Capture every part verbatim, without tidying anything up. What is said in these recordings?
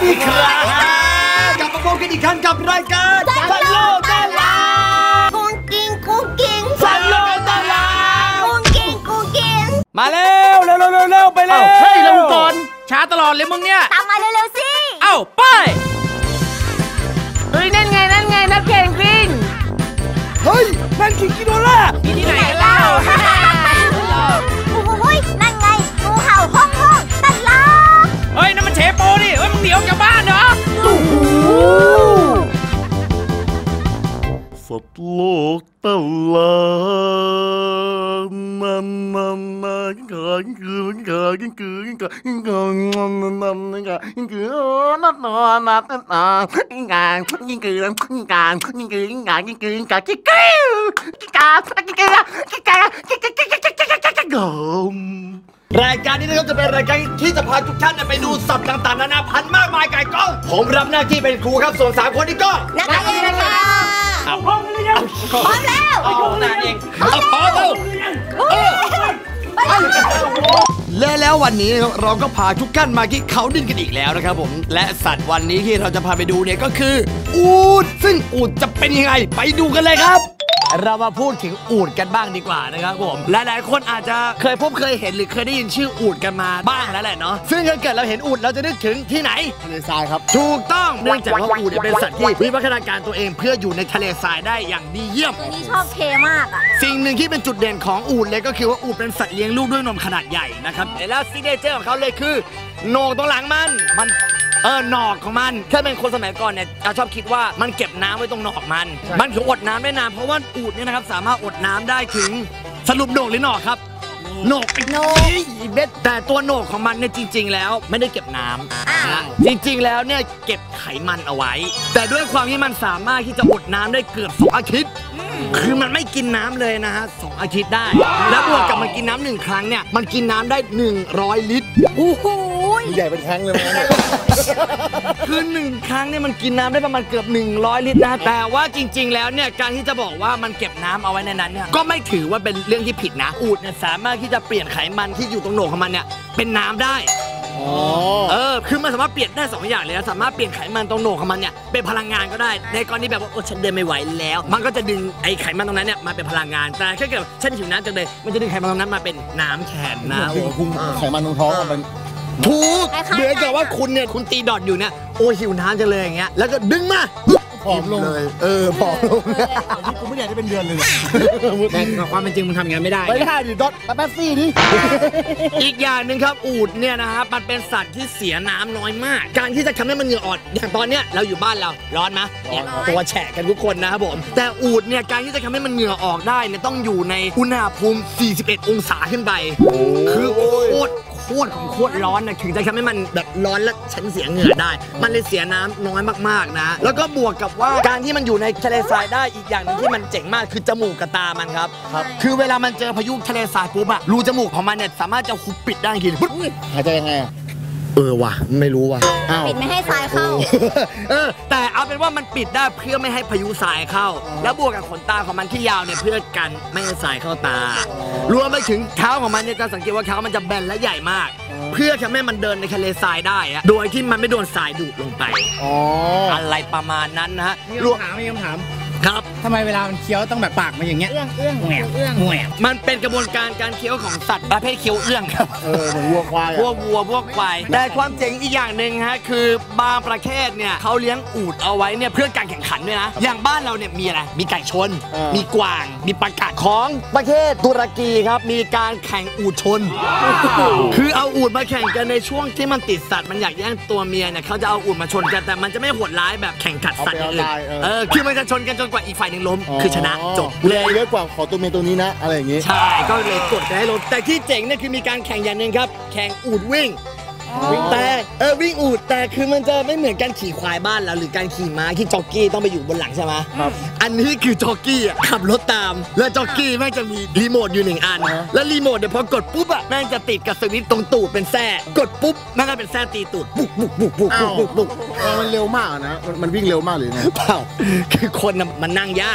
ดีครับกลับมาพบกันอีกครั้งกับรายการสัตว์โลกตลาดกุ้งกิ้งกุ้งกิ้งสัตว์โลกตลาดกุ้งกิ้งกุ้งกิ้งมาเร็วเร็วเร็วเร็วไปเร็วเฮ้ยลงก่อนช้าตลอดเลยมึงเนี่ยตามมาเร็วๆสิเอ้าไปเฮ้ยนั่นไงนั่นไงนักเพนกวินเฮ้ยนั่นคิงกิโดล่ามีที่ไหนเล่าโอ้ยนั่นไงงูเห่าห้องห้องตลาดเฮ้ยนั่นมันเชโปดิเฮ้ยมึงหนีออกจากบ้านเหรอสัตว์โลกตลาดนั่นนั่นนั่นกินคือกินคือกินคือกินคือกินคือนั่นนั่นนั่นกินคือนั่นนั่นนั่นนั่นกินการกินคือกินการกินคือกินการกินคือกินการกินคือกินการกินคือกินการกินคือกินคือกินคือกินคือรายการนี้นะครับจะเป็นรายการที่จะพาทุกท่านไปดูสัตว์ต่างๆนานาพันธุ์มากมายไก่กองผมรับหน้าที่เป็นครูครับส่วนสามคนนี้ก็นักเรียนนะคะพร้อมหรือยังพร้อมแล้วเอาหน้าเองเอาพร้อมแล้วและแล้ววันนี้เราก็พาทุกท่านมาที่เขาดินกันอีกแล้วนะครับผมและสัตว์วันนี้ที่เราจะพาไปดูเนี่ยก็คืออูฐซึ่งอูฐจะเป็นยังไงไปดูกันเลยครับเรามาพูดถึงอูฐกันบ้างดีกว่านะครับผมหลายๆคนอาจจะเคยพบเคยเห็นหรือเคยได้ยินชื่ออูฐกันมาบ้างแล้วแหละเนาะซึ่งถ้าเกิดเราเห็นอูฐเราจะนึกถึงที่ไหนทะเลทรายครับถูกต้องเนื่องจากว่าอูฐเป็นสัตว์ที่วิวัฒนาการตัวเองเพื่ออยู่ในทะเลทรายได้อย่างดีเยี่ยมตัวนี้ชอบเทมากอ่ะสิ่งหนึ่งที่เป็นจุดเด่นของอูฐเลยก็คือว่าอูฐเป็นสัตว์เลี้ยงลูกด้วยนมขนาดใหญ่นะครับแล้วซิกเนเจอร์ของเขาเลยคือโหนกตรงหลังมันมันเออหนอกของมันถ้าเป็นคนสมัยก่อนเนี่ยชอบคิดว่ามันเก็บน้ำไว้ตรงหนอกมันมันถึงอดน้ำได้นานเพราะว่าอูฐเนี่ยนะครับสามารถอดน้ำได้ถึงสรุปโหนกหรือหนอกครับโหนกโหนกเบ็ดแต่ตัวโหนกของมันเนี่ยจริงๆแล้วไม่ได้เก็บน้ำนะจริงๆแล้วเนี่ยเก็บไขมันเอาไว้แต่ด้วยความที่มันสามารถที่จะอดน้ำได้เกือบสองอาทิตย์คือมันไม่กินน้ำเลยนะฮะสองอาทิตย์ได้แล้วบวกกับมันกินน้ำหนึ่งครั้งเนี่ยมันกินน้ำได้หนึ่งร้อยลิตรโอ้โหใหญ่เป็นแท้งเลยมั้ยคือหนึ่งครั้งเนี่ยมันกินน้ำได้ประมาณเกือบหนึ่งร้อยลิตรนะแต่ว่าจริงๆแล้วเนี่ยการที่จะบอกว่ามันเก็บน้ำเอาไว้ในนั้นเนี่ยก็ไม่ถือว่าเป็นเรื่องที่ผิดนะอูฐเนี่ยสามารถที่จะเปลี่ยนไขมันที่อยู่ตรงโหนกของมันเนี่ยเป็นน้ำได้เออคือมันสามารถเปลี่ยนได้สองอย่างเลยนะสามารถเปลี่ยนไขมันตรงโหนกของมันเนี่ยเป็นพลังงานก็ได้ในกรณีแบบว่าโอ้ฉันเดินไม่ไหวแล้วมันก็จะดึงไอ้ไขมันตรงนั้นเนี่ยมาเป็นพลังงานแต่ถ้าเกิดฉันหิวน้ำจังเลยมันจะดึงไขมันตรงนั้นมาเป็นน้ำแทนนะโอ้โหไขมันตรงท้องมันถูกเหมือนกับว่าคุณเนี่ยคุณตีดอทอยู่เนี่ยโอ้หิวน้ำจังเลยอย่างเงี้ยแล้วก็ดึงมาผอมลงเลยเออผอมลงนี่กูไม่อยากได้เป็นเดือนเลยแต่ความเป็นจริงมันทำอย่างนั้นไม่ได้ไม่ได้ดิดอทแป๊บซี่ดิอีกอย่างหนึ่งครับอูฐเนี่ยนะครับมันเป็นสัตว์ที่เสียน้ำน้อยมากการที่จะทำให้มันเหงื่อออกอย่างตอนเนี้ยเราอยู่บ้านเราร้อนไหมเนี่ยตัวแฉะกันทุกคนนะครับผมแต่อูฐเนี่ยการที่จะทำให้มันเหงื่อออกได้เนี่ยต้องอยู่ในอุณหภูมิสี่สิบเอ็ดองศาขึ้นไปคือโคตรโคตรของโคตรร้อนนะถึงจะทำให้มันแบบร้อนแล้วฉันเสียเหงื่อได้มันเลยเสียน้ำน้อยมากๆนะแล้วก็บวกกับว่าการที่มันอยู่ในทะเลทรายได้อีกอย่างนึงที่มันเจ๋งมากคือจมูกกับตามันครับคือเวลามันเจอพายุทะเลทรายปุ๊บอะรูจมูกของมันเนี่ยสามารถจะหุบปิดได้ทีปุ๊บหายใจยังไงเออว่ะไม่รู้ว่ะปิดไม่ให้ทรายเข้าเออแต่เอาเป็นว่ามันปิดได้เพื่อไม่ให้พายุทรายเข้าแล้วบวกกับขนตาของมันที่ยาวเนี่ยเพื่อกันไม่ให้ทรายเข้าตารวมไปถึงเท้าของมันเนี่ยจะสังเกตว่าเท้ามันจะแบนและใหญ่มากเพื่อทำให้มันเดินในทะเลทรายได้อะโดยที่มันไม่โดนทรายดูดลงไปอ๋ออะไรประมาณนั้นนะฮะมีคำถามมีคำถามครับทำไมเวลามันเคี้ยวต้องแบบปากมันอย่างเงี้ยเอื้องเอื้องแหวกเอื้องแหวกมันเป็นกระบวนการการเคี้ยวของสัตว์ประเภทเคี้ยวเอื้องครับเออเหมือนวัวควายพวกวัวพวกควายแต่ความเจ๋งอีกอย่างหนึ่งฮะคือบางประเทศเนี่ยเขาเลี้ยงอูฐเอาไว้เนี่ยเพื่อการแข่งขันด้วยนะอย่างบ้านเราเนี่ยมีอะไรมีไก่ชนมีกวางมีปลากัดของประเทศตุรกีครับมีการแข่งอูฐชนคือเอาอูฐมาแข่งกันในช่วงที่มันติดสัตว์มันอยากแย่งตัวเมียเนี่ยเขาจะเอาอูฐมาชนกันแต่มันจะไม่โหดร้ายแบบแข่งขันสัตว์อื่นเออคือมันจะชนกันจนกว่าอีกฝ่ายหนึ่งล้มคือชนะจบเลยเยอะกว่าขอตัวเมียตัวนี้นะอะไรอย่างงี้ใช่ก็เลยกดให้ล้มแต่ที่เจ๋งเนี่ยคือมีการแข่งอย่างหนึ่งครับแข่งอูฐวิ่งแต่เออวิ่งอูฐแต่คือมันจะไม่เหมือนการขี่ควายบ้านเราหรือการขี่ม้าที่จ็อกกี้ต้องไปอยู่บนหลังใช่ไหมครับอันนี้คือจ็อกกี้ขับรถตามแล้วจ็อกกี้แม่งจะมีรีโมทอยู่หนึ่งอันแล้วรีโมทเดี๋ยวพอกดปุ๊บอะแม่งจะติดกับสวิตช์ตรงตูดเป็นแส้กดปุ๊บแม่งก็เป็นแส้ตีตูดบุกบุกบุกบุกบุกบุกบุกมันเร็วมากนะมันวิ่งเร็วมากหรือไงเปล่าคือคนมันนั่งยาก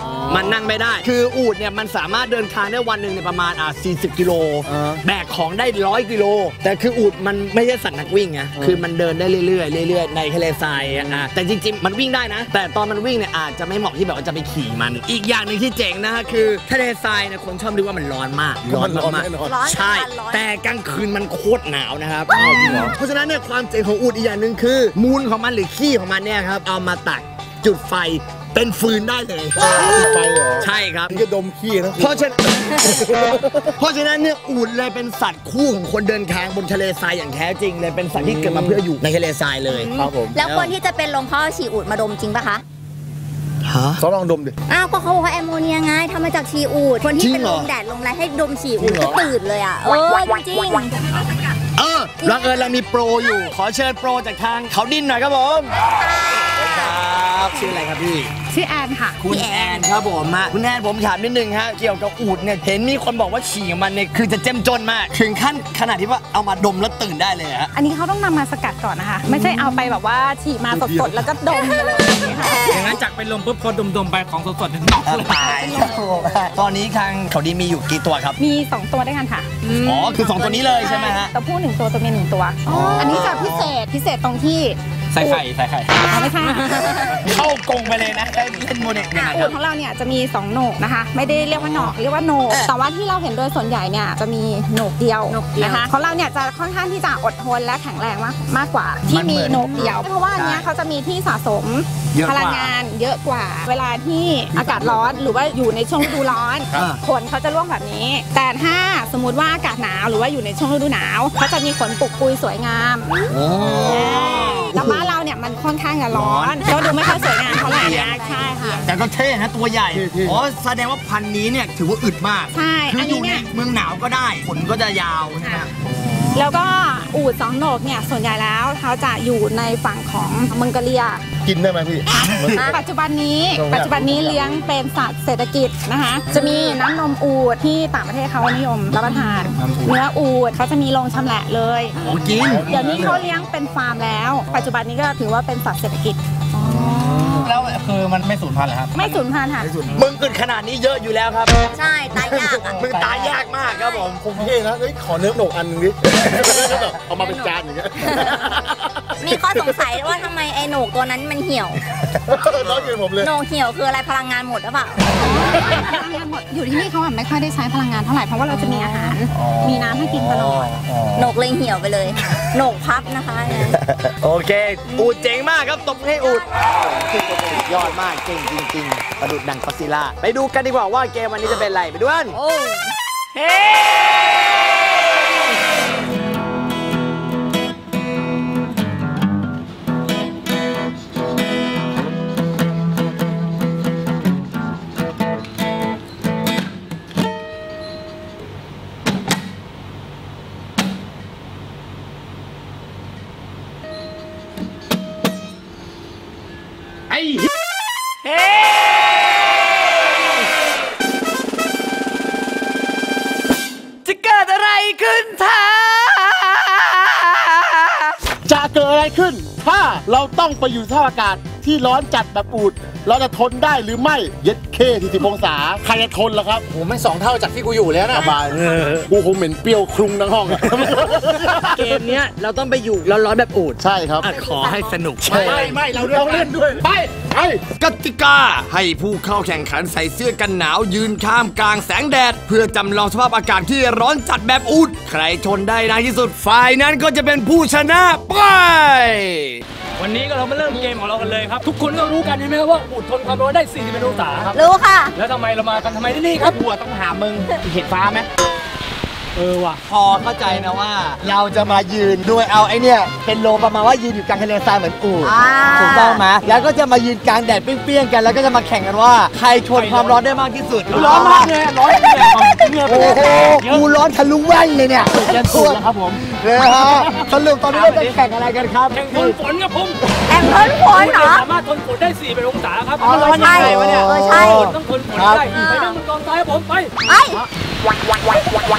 มันนั่งไม่ได้คืออูฐเนี่ยมันสามารถเดินทางได้วันหนึ่งในประมาณอ่ะสี่สิบกิโลแบกของได้ร้อยกิโลแต่คืออูฐมันไม่ใช่สัตว์นักวิ่งไงคือมันเดินได้เรื่อยๆเรื่อยๆในทะเลทรายอ่ะแต่จริงๆมันวิ่งได้นะแต่ตอนมันวิ่งเนี่ยอาจจะไม่เหมาะที่แบบว่าจะไปขี่มันอีกอย่างหนึ่งที่เจ๋งนะฮะคือทะเลทรายเนี่ยคนชอบดูว่ามันร้อนมากร้อนมากใช่แต่กลางคืนมันโคตรหนาวนะครับเพราะฉะนั้นเนี่ยความเจ๋งของอูฐอีกอย่างหนึ่งคือมูลของมันหรือขี้ของมันเนี่ยครับเอามาตักจุดไฟเป็นฟืนได้เลยไฟเหรอใช่ครับนี่ก็ดมขี้นะเพราะฉะนั้นเพราะฉะนั้นเนี่ยอูฐเลยเป็นสัตว์คู่ของคนเดินทางบนทะเลทรายอย่างแท้จริงเลยเป็นสัตว์ที่เกิดมาเพื่ออยู่ในทะเลทรายเลยครับผมแล้วคนที่จะเป็นลมเขาฉี่อูฐมาดมจริงปะคะเขาลองดมดิอ้าวก็เขาบอกว่าแอมโมเนียไงทำมาจากฉี่อูฐคนที่เป็นลมแดดลมอะไรให้ดมฉี่อูฐก็ตื่นเลยอ่ะเออจริงเออบังเอิญเรามีโปรอยู่ขอเชิญโปรจากทางเขาดินหน่อยครับผมครับชื่ออะไรครับพี่ชื่อแอนค่ะคุณแอนครับผมฮะคุณแอนผมถามนิดนึงฮะเกี่ยวกับอูฐเนี่ยเห็นมีคนบอกว่าฉี่ของมันเนี่ยคือจะเจ้มจนมากถึงขั้นขนาดที่ว่าเอามาดมแล้วตื่นได้เลยฮะอันนี้เขาต้องนำมาสกัดก่อนนะคะไม่ใช่เอาไปแบบว่าฉี่มาสดๆแล้วก็ดมเลยอย่างนั้นจากไปลมปุ๊บพอดมๆไปของสดๆถึงนอกเลยตายตอนนี้ทางเขาดินมีอยู่กี่ตัวครับมีสองตัวด้วยกันค่ะอ๋อคือสองตัวนี้เลยใช่ไหมฮะตัวผู้หนึ่งตัวตัวเมียหนึ่งตัวอันนี้จะพิเศษพิเศษตรงที่ใส่ไข่ใส่ไข่ไม่ใช่เข้ากรงไปเลยนะเล่นโมเดลเนี่ยอูฐของเราเนี่ยจะมีสองโหนกนะคะไม่ได้เรียกว่าหนอกเรียกว่าโหนกแต่ว่าที่เราเห็นโดยส่วนใหญ่เนี่ยจะมีโหนกเดียวนะคะของเราเนี่ยจะค่อนข้างที่จะอดทนและแข็งแรงมากมากกว่าที่มีโหนกเดียวเพราะว่าอันนี้เขาจะมีที่สะสมพลังงานเยอะกว่าเวลาที่อากาศร้อนหรือว่าอยู่ในช่วงฤดูร้อนขนเขาจะร่วงแบบนี้แต่ถ้าสมมุติว่าอากาศหนาวหรือว่าอยู่ในช่วงฤดูหนาวเขาจะมีขนปุกปุยสวยงามแต่บ้านเราเนี่ยมันค่อนข้างจะร้อนก็ดูไม่ค่อยสวยงามเท่าไหร่นะใช่ค่ะแต่ก็เท่นะตัวใหญ่อ๋อแสดงว่าพันธุ์นี้เนี่ยถือว่าอึดมากใช่คืออยู่ในเมืองหนาวก็ได้ขนก็จะยาวใช่ไหมแล้วก็อูฐสองโหนกเนี่ยส่วนใหญ่แล้วเขาจะอยู่ในฝั่งของมังกรเลียกินได้ไหมพี่ปัจจุบันนี้ปัจจุบันนี้เลี้ยงเป็นสัตว์เศรษฐกิจนะคะจะมีน้ำนมอูฐที่ต่างประเทศเขานิยมรับประทานเนื้ออูฐเขาจะมีโรงชำแหละเลยกินเดี๋ยวนี้เขาเลี้ยงเป็นฟาร์มแล้วปัจจุบันนี้ก็ถือว่าเป็นสัตว์เศรษฐกิจแล้วคือมันไม่สูญพันธุ์เหรอครับไม่สูญพันธุ์ค่ะมึงเกิดขนาดนี้เยอะอยู่แล้วครับใช่ตายยากอ่ะมึงตายยากมากครับผมผมเท่นะเฮ้ยขอเนื้อโหนกอันนึงดิเอามาเป็นจานอย่างเงี้ยมีข้อสงสัยว่าทำไมไอ้โหนกตัวนั้นมันเหี่ยวน้องกินผมเลยโหนกเหี่ยวคืออะไรพลังงานหมดหรือเปล่าพลังงานหมดอยู่ที่นี่เขาไม่ค่อยได้ใช้พลังงานเท่าไหร่เพราะว่าเราจะมีอาหารมีน้ำให้กินตลอดโหนกเลยเหี่ยวไปเลยโหนกพับนะคะโอเคอูฐเจ๋งมากครับตบให้อูฐยอดมากเก่งจริงๆประดุจดังก็อดซิลล่าไปดูกันดีกว่าว่าเกมวันนี้จะเป็นอะไรไปดูกันโอ้เฮ้ไอ้เฮ้จะเกิดอะไรขึ้นท่าจะเกิดอะไรขึ้นถ้าเราต้องไปอยู่สภาพอากาศที่ร้อนจัดแบบอูฐเราจะทนได้หรือไม่เย็ดเคที่สิบองศาใครจะทนล่ะครับโอ้ไม่สองเท่าจากที่กูอยู่แล้วนะสบายกูคงเหม็นเปรี้ยวคลุ้งทั้งห้องเกมเนี้ยเราต้องไปอยู่ร้อนๆแบบอูฐใช่ครับขอให้สนุกไม่ไม่เราต้องเล่นด้วยไปไปกติกาให้ผู้เข้าแข่งขันใส่เสื้อกันหนาวยืนข้ามกลางแสงแดดเพื่อจำลองสภาพอากาศที่ร้อนจัดแบบอูฐใครทนได้นานที่สุดฝ่ายนั้นก็จะเป็นผู้ชนะไปวันนี้ก็เรามาเริ่มเกมของเรากันเลยครับทุกคนก็รู้กันใช่ไหมครับว่าอูฐทนความร้อนได้สี่สิบองศาครับรู้ค่ะแล้วทำไมเรามากันทำไมที่นี่ครับบัวต้องหามึงเห็นฟ้าไหมเออว่ะพอเข้าใจนะว่าเราจะมายืนด้วยเอาไอ้เนี่ยเป็นโลประมาณว่ายืนอยู่กลางทะเลทรายเหมือนอูฐถูกต้องไหมแล้วก็จะมายืนกลางแดดเปรี้ยงๆกันแล้วก็จะมาแข่งกันว่าใครทนความร้อนได้มากที่สุดร้อนมากเลยร้อนเลยเหงื่อโอ้โหกูร้อนทะลุแว่นเลยเนี่ยเย็นสุดครับผมเลยฮะสรุปตอนนี้เราจะแข่งอะไรกันครับแข่งทนฝนครับผมแข่งทนฝนเหรอสามารถทนฝนได้สี่สิบองศาครับอ๋อใช่ใช่ต้องทนฝนได้ไปนั่งบนกองทรายผมไปไอ้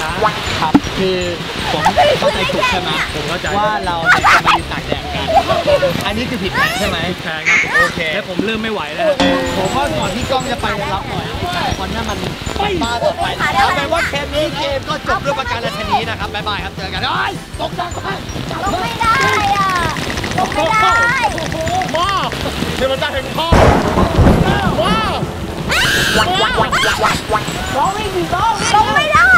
ครับคือผมเข้าใจถูกใช่ไหมผมเข้าใจว่าเราจะมายืนตากแดดกันอันนี้คือผิดแผนใช่ไหมใช่ครับโอเคแล้วผมเริ่มไม่ไหวแล้วผมว่าก่อนที่กล้องจะไปรับหน่อยคนนี้มันบ้าต่อไปเอาเป็นว่าเกมนี้เกมก็จบด้วยประการชนีนะครับบ๊ายบายครับเจอกันเฮ้ยตกดังไปลงไม่ได้อ่ะลงไม่ได้ว้าวเทวดาแห่งพ่อว้าวลงไม่ได้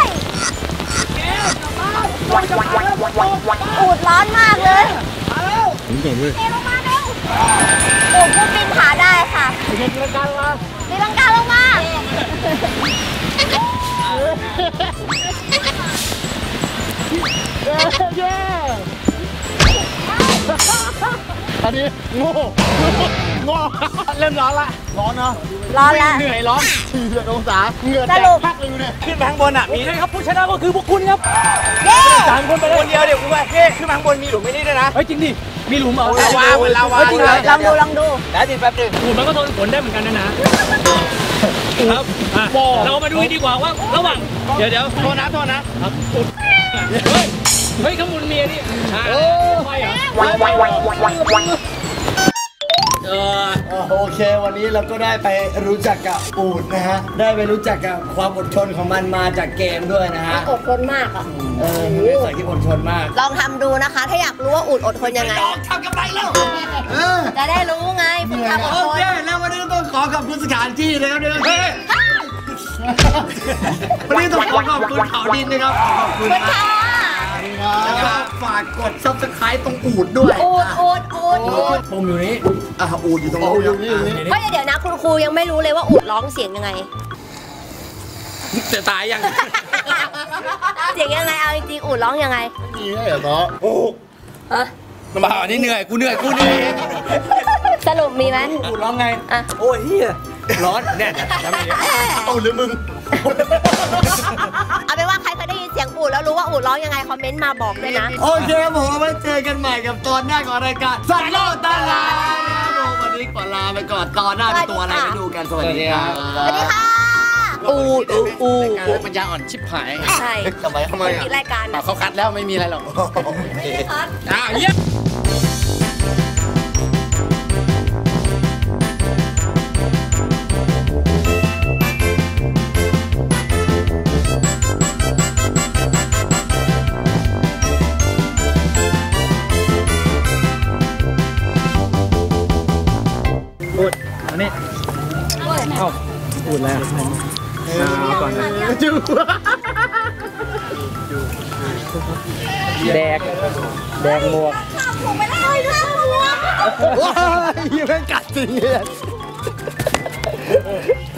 อูดร้อนมากเลยเทลงมาเร็วโอ้พูดปีนผาได้ค่ะตีลังกาลงมาตีลังกาลงมาอันนี้โง่โง่เริ่มร้อนละร้อนเนาะร้อนแล้วเหนื่อยร้อนสี่สิบองศาเหงื่อแตกพักเลยเนี่ยขึ้นไปข้างบนอ่ะมีใช่ครับผู้ชนะก็คือพวกคุณครับเย้สามคนไปเลยคนเดียวเดี๋ยวกูไปเฮ้ขึ้นมาข้างบนมีหลุมไม่นี่ด้วยนะเฮ้ยจริงดิมีหลุมเหรอลาวาเหมือนลาวาเฮ้ยจริงเหรอลองดูลองดูแล้วดิแป๊บนึงหลุมมันก็ทนฝนได้เหมือนกันนะนะครับอ่ะเรามาดูดีกว่าว่าระหว่างเดี๋ยวเดี๋ยวโทษนะโทษนะเฮ้ยเฮ้ยข้างบนเมียนี่อ่าไปเหรอเออโอเควันนี้เราก็ได้ไปรู้จักกับอูฐนะฮะได้ไปรู้จักกับความอดทนของมันมาจากเกมด้วยนะฮะอดทนมากอ่ะเออเป็นสัตว์ที่อดทนมากลองทำดูนะคะ ถ้าอยากรู้ว่าอูดอดทนยังไงทำกับไรแล้วเออจะได้รู้ไงฝึกทำอดโอทนเคแล้ววันนี้ต้องขอขอบคุณสถานที่นะครับเนี่ยเฮ้ยวันนี้ต้องขอขอบคุณเขาดินนะครับขอบคุณนะแล้วก็ฝากกด ซับสไครบ์ ตรงอูดด้วยอูดอูดอูดอูดปุ่มอยู่นี้อ่ะอูดอยู่ตรงนี้อยู่นี่อยู่นี่เฮ้ยเดี๋ยวนะคุณครูยังไม่รู้เลยว่าอูดร้องเสียงยังไงจะตายยังเสียงยังไงเอาจริงๆอูดร้องยังไงนี่เหรอเนาะโอ้ฮะมาอันนี้เหนื่อยกูเหนื่อยกูเหนื่อยสรุปมีไหมอูดร้องไงอ่ะโอ้ยเฮียร้อนเนี่ยทำอย่างนี้เอาหรือมึงเอาเป็นว่าใครเคยได้ยินเสียงอูดแล้วรู้ว่าอูดร้องยังไงคอมเมนต์มาบอกด้วยนะโอเคผมไว้เจอกันใหม่กับตอนหน้าของรายการสัตว์โลกตลาดนะครับผมวันนี้ขอลาไปก่อนตอนหน้าเป็นตัวอะไรไปดูกันสวัสดีครับสวัสดีค่ะ อูดอูดอูดปัญญาอ่อนชิบหายใช่ทำไมทำไมมีรายการอ่ะเขาคัดแล้วไม่มีอะไรหรอกอ่ะเยี่ยม พูดอันนี้เอ้าพูดแล้วเอาก่อนนะจูแดกแดกหมวกผมไม่ได้เลยค่ะว้ายยังไม่กัดจริงเลย